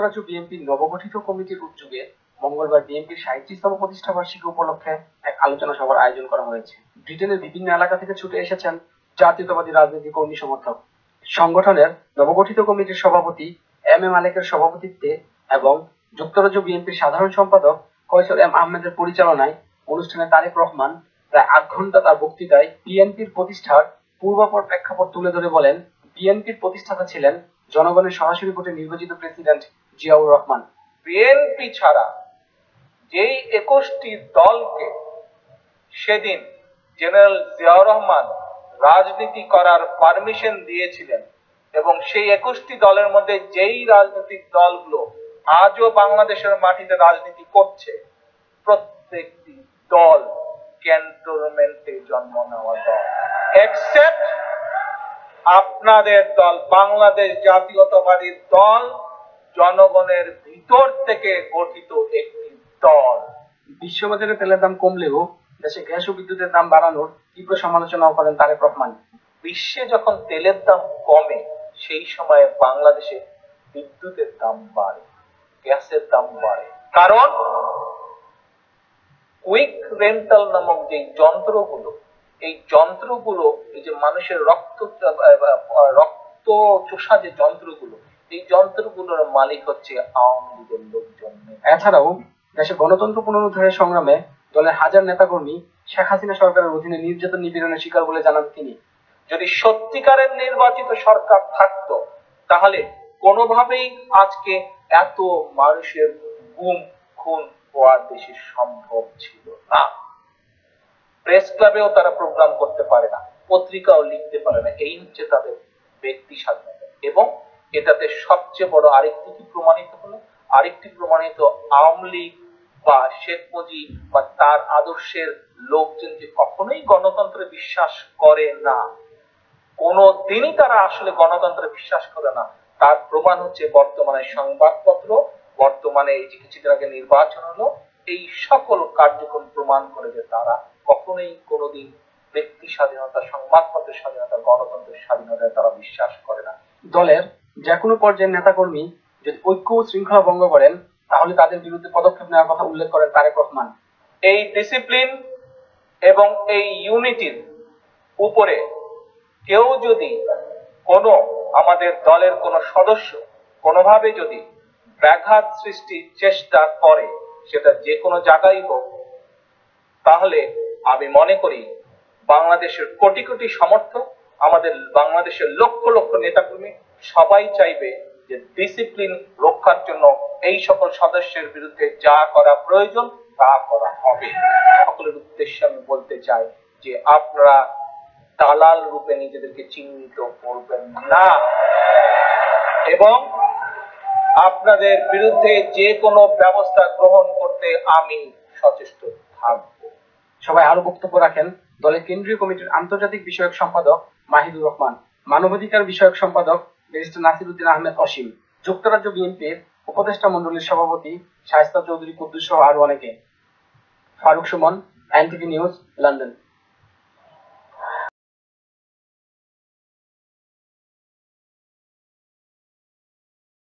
যুক্তরাজ্য বিএনপির নবগঠিত কমিটির উদ্যোগে মঙ্গলবার বিএনপির ৩৭তম প্রতিষ্ঠাবার্ষিকী উপলক্ষে এক আলোচনা সভার আয়োজন করা হয়েছে। ব্রিটেনের বিভিন্ন এলাকা থেকে ছুটে এসেছেন জাতীয়তাবাদী রাজনৈতিক কর্মী সমর্থক। সংগঠনের নবগঠিত কমিটির সভাপতি এম এ মালেকের সভাপতিত্বে এবং যুক্তরাজ্য বিএনপির সাধারণ সম্পাদক ফয়সাল এম আহমেদের পরিচালনায় অনুষ্ঠানে তারেক রহমান প্রায় ৮ ঘন্টা তার বক্তৃতায় বিএনপির প্রতিষ্ঠার পূর্বাপর প্রেক্ষাপট তুলে ধরে বলেন, বিএনপির প্রতিষ্ঠাতা ছিলেন জনগণের সরাসরি ভোটে নির্বাচিত প্রেসিডেন্ট জিয়াউর রহমান। বিএনপি ছাড়া যেই ২১টি দলকে সেদিন জেনারেল জিয়াউর রহমান রাজনীতি করার পারমিশন দিয়েছিলেন এবং সেই ২১টি দলের মধ্যে যেই রাজনৈতিক দলগুলো আজও বাংলাদেশের মাটিতে রাজনীতি করছে, প্রত্যেকটি দল ক্যান্টনমেন্টে জন্ম নেওয়া দল, এক্সেপ্ট আপনাদের দল বাংলাদেশ জাতীয়তাবাদী দল, জনগণের ভিতর থেকে গঠিত একটি দল। বিশ্ববাজারে তেলের দাম কমলেও দেশে গ্যাস ও বিদ্যুতের দাম বাড়ানোর তীব্র সমালোচনাও করেন তারেক রহমান। বিশ্বে যখন তেলের দাম কমে সেই সময়ে বাংলাদেশে বিদ্যুতের দাম বাড়ে, গ্যাসের দাম বাড়ে। কারণ কুইক রেন্টাল নামক যে যন্ত্রগুলো, এই যন্ত্রগুলো, এই যে মানুষের রক্ত চোষা যে যন্ত্রগুলো, এই যন্ত্রগুলোর মালিক হচ্ছে আওয়ামী লীগের লোকজন। এছাড়াও দেশে গণতন্ত্র পুনরুদ্ধারের সংগ্রামে দলের হাজার নেতাকর্মী শেখ হাসিনা সরকারের অধীনে নির্যাতন নিপীড়নের শিকার বলে জানান তিনি। যদি সত্যিকারের নির্বাচিত সরকার থাকতো তাহলে কোনোভাবেই আজকে এত মানুষের গুম খুন হওয়ার দেশে সম্ভব ছিল না। প্রেস ক্লাবেও তারা প্রোগ্রাম করতে পারে না, পত্রিকাও লিখতে পারে না, এই হচ্ছে তাদের ব্যক্তি স্বাধীনতা। এবং এটাতে সবচেয়ে বড় আরেকটি কি প্রমাণিত হলো, আরেকটি প্রমাণিত আওয়ামী লীগ বা শেখ মুজিব বা তার আদর্শের লোকজন যে কখনোই গণতন্ত্রে বিশ্বাস করে না, কোনদিনই তারা আসলে গণতন্ত্রে বিশ্বাস করে না, তার প্রমাণ হচ্ছে বর্তমানে সংবাদপত্র, বর্তমানে এই যে কিছুদিন আগে নির্বাচন হলো, এই সকল কার্যক্রম প্রমাণ করে যে তারা কখনোই কোনোদিন ব্যক্তি স্বাধীনতা, সংবাদপত্রের স্বাধীনতা, গণতন্ত্রের স্বাধীনতায় তারা বিশ্বাস করে না। দলের যে কোনো পর্যায়ের নেতাকর্মী যদি ঐক্য ও শৃঙ্খলা ভঙ্গ করেন তাহলে তাদের বিরুদ্ধে পদক্ষেপ নেওয়ার কথা উল্লেখ করেন তারেক রহমান। এই ডিসিপ্লিন এবং এই ইউনিটির উপরে কেউ যদি আমাদের দলের কোনো সদস্য কোনোভাবে যদি ব্যাঘাত সৃষ্টির চেষ্টা করে, সেটা যে কোনো জায়গায় হোক, তাহলে আমি মনে করি বাংলাদেশের কোটি কোটি সমর্থক, আমাদের বাংলাদেশের লক্ষ লক্ষ নেতাকর্মী সবাই চাইবে যে ডিসিপ্লিন রক্ষার জন্য এই সকল সদস্যের বিরুদ্ধে যা করা প্রয়োজন তা করা হবে। সকলের উদ্দেশ্যে আমি বলতে চাই যে আপনারা দালাল রূপে নিজেদেরকে চিহ্নিত করবেন না এবং আপনাদের বিরুদ্ধে যে কোনো ব্যবস্থা গ্রহণ করতে আমি সচেষ্ট থাকব। সবাই আরো বক্তব্য রাখেন দলের কেন্দ্রীয় কমিটির আন্তর্জাতিক বিষয়ক সম্পাদক মাহিদুর রহমান, মানবাধিকার বিষয়ক সম্পাদক ব্যারিস্টার নাসির উদ্দিন আহমেদ অসীম, যুক্তরাজ্য বিএনপির উপদেষ্টা মণ্ডলীর সভাপতি শায়েস্তা চৌধুরী কুদ্দুস সহ আরো অনেকে। Faruk Sumon, NTV news, London.